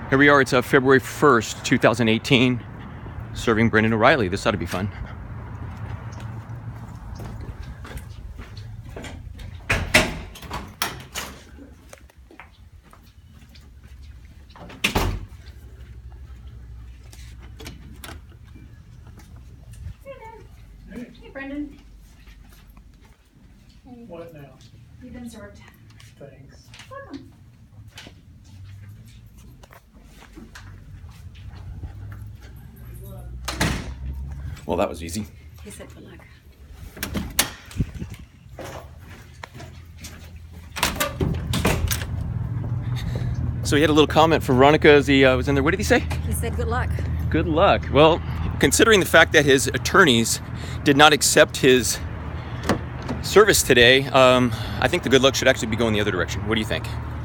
Here we are, it's February 1st, 2018, serving Brenden Oreilley. This ought to be fun. Hey, Brenden. Hey. What now? You've been served. Thanks. Welcome. Well, that was easy. He said good luck. So he had a little comment for Veronica as he was in there. What did he say? He said good luck. Good luck. Well, considering the fact that his attorneys did not accept his service today, I think the good luck should actually be going the other direction. What do you think?